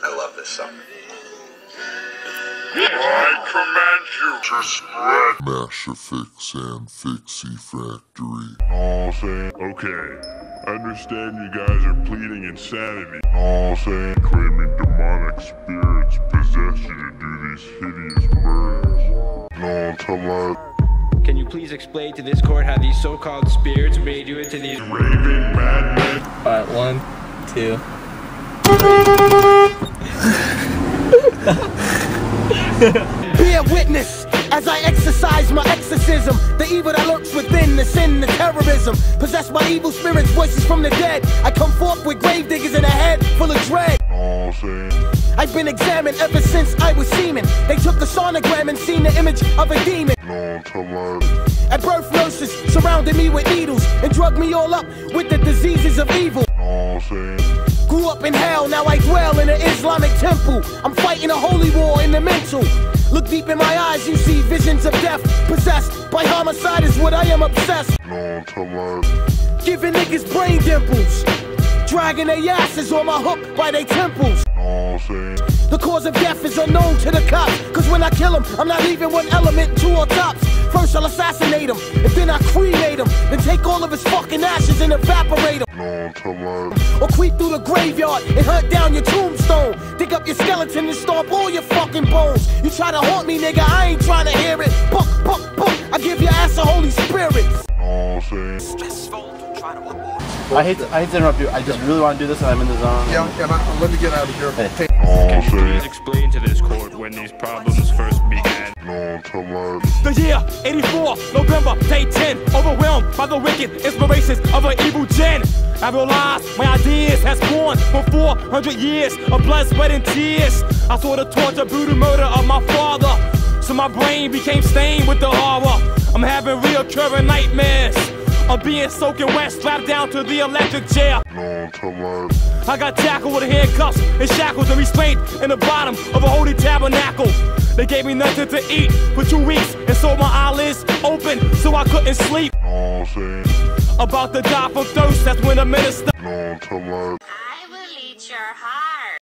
I love this song. I command you to spread Mashafix and Fixie Factory. All saying, okay, I understand you guys are pleading insanity. All saying, claiming demonic spirits possess you to do these hideous murders. No, come on. Can you please explain to this court how these so-called spirits made you into these raving madmen? Alright, 1, 2. Be a witness as I exercise my exorcism. The evil that lurks within, the sin, the terrorism. Possessed by evil spirits, voices from the dead. I come forth with gravediggaz in a head full of dread. I've been examined ever since I was semen. They took a sonogram and seen the image of a demon. At birth, nurses surrounded me with needles and drugged me all up with the diseases of evil. Grew up in hell, now I dwell in an Islamic temple. I'm fighting a holy war in the mental. Look deep in my eyes, you see visions of death. Possessed by homicide is what I am obsessed. Giving niggas brain dimples. Dragging their asses on my hook by their temples. The cause of death is unknown to the cops. Cause when I kill them, I'm not leaving one element, 2 or tops. First I'll assassinate him, and then I cremate him. Then take all of his fucking ashes and evaporate him. Or creep through the graveyard and hunt down your tombstone. Dig up your skeleton and stomp all your fucking bones. You try to haunt me, nigga, I ain't trying to hear it. Buck, buck, buck, I give your ass a Holy Spirit. I hate to interrupt you. I just really want to do this and I'm in the zone. Yeah, let me get out of here. Hey. Can you please explain to this court when these problems first began? The year 84, November, day 10. Overwhelmed by the wicked inspirations of an evil gen. I realized my ideas has born for 400 years of blood, sweat, and tears. I saw the torture, brutal murder of my father. So my brain became stained with the horror. I'm having reoccurring nightmares. I'm being soaking wet, strapped down to the electric chair. I got tackled with handcuffs and shackles and restrained in the bottom of a holy tabernacle. They gave me nothing to eat for 2 weeks and so my eyelids open so I couldn't sleep. About to die from thirst, that's when the minister I will eat your heart.